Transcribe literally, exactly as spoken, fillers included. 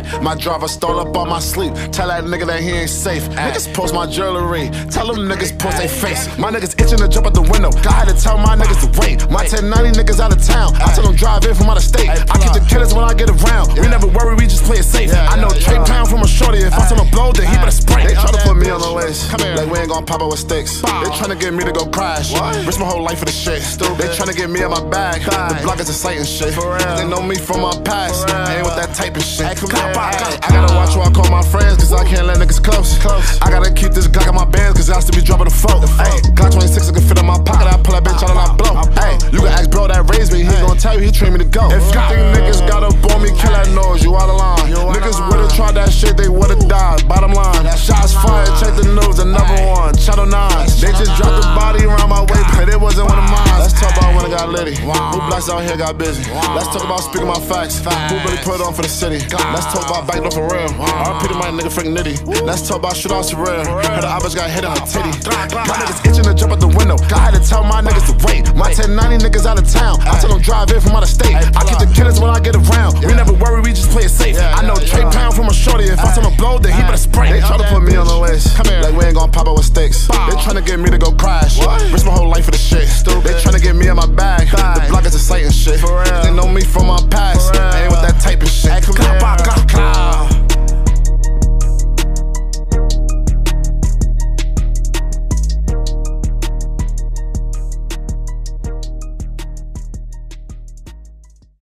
My driver stole up all my sleep. Tell that nigga that he ain't safe. Niggas post my jewelry. Tell them niggas post their face. My niggas itching to jump out the window. I had to tell my niggas to wait. My ten ninety niggas out of town. I tell them drive in from out of state. I keep the killers when I get around. We never worry, we just play it safe. I know Trey Pound from a shorty. If I tell him blow, then he better spray. They try to put me on the list. Like we ain't gon' pop out with sticks. They tryna get me to go crash. Risk my whole life for the shit. They tryna get me in my bag. The bloggers are sight and shit. They know me from my past. I ain't with that type of shit. I gotta watch who I call my friends, cause I can't let niggas close. I gotta keep this Glock in my bands, cause I still be dropping the folk. Ay, Glock twenty-six, I can fit in my pocket. I pull that bitch out and I blow. Ay, you can ask bro that raised me, he gon' tell you he trained me to go. If you think niggas gotta bore me, kill that nose, you out of line. Niggas would've tried that shit, they would've died. Bottom line, shots fired, check the news, another one. Channel nine, they just dropped the body around my way, but it wasn't one of mine. Let's talk about when I got litty. Who blacks out here got busy? Let's talk about speaking my facts. Who really put it on for the city? Let's talk about back door for real. R P to my nigga Frank Nitty. Let's talk about shit on for real. Heard the bitch got hit in her titty. My niggas itching to jump out the window. I had to tell my niggas to wait. My ten ninety niggas out of town. I tell them drive in from out of state. I keep the killers when I get around. We never worry, we just play it safe. I know Trey Pound from a shorty. If I tell him blow, then he better spray. They try to put me on the list. Like we ain't gon' pop out with sticks. They tryna get me to go crash. Risk my whole life for the shit. They tryna get me in my bag. The bloggers are sight and shit. They know me from my past. I ain't with that type of shit.